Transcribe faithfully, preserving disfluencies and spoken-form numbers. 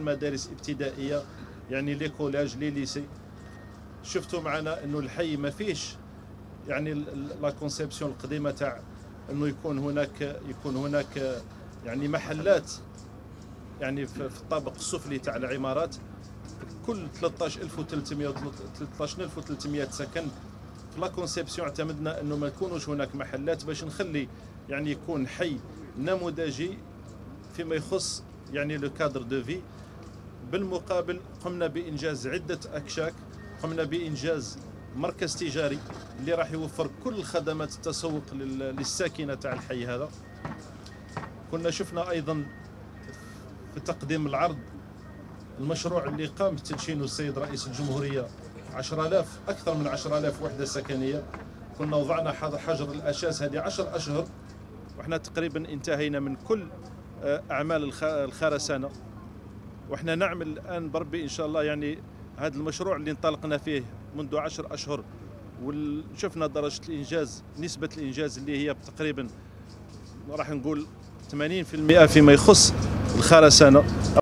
المدارس الابتدائيه، يعني لي كولاج لي ليسي. شفتوا معنا انه الحي ما فيش يعني لا كونسيبسيون القديمه تاع انه يكون هناك يكون هناك يعني محلات يعني في الطابق السفلي تاع العمارات. كل ثلاثة عشر ألف وثلاثمائة ثلاثة عشر ألف وثلاثمائة سكن في لا كونسيبسيون اعتمدنا انه ما يكونوش هناك محلات باش نخلي يعني يكون حي نموذجي فيما يخص يعني لو كادر دو في. بالمقابل قمنا بانجاز عده اكشاك، قمنا بانجاز مركز تجاري اللي راح يوفر كل خدمات التسوق للساكنه تاع الحي هذا. كنا شفنا ايضا في تقديم العرض المشروع اللي قام بتدشينه السيد رئيس الجمهوريه عشرة آلاف اكثر من عشرة آلاف وحده سكنيه. كنا وضعنا حجر الاساس هذه عشر اشهر، واحنا تقريبا انتهينا من كل اعمال الخرسانه، واحنا نعمل الان بربي ان شاء الله يعني هذا المشروع اللي انطلقنا فيه منذ عشر اشهر وشفنا درجه الانجاز، نسبه الانجاز اللي هي تقريبا راح نقول ثمانين بالمئة فيما يخص الخرسانه.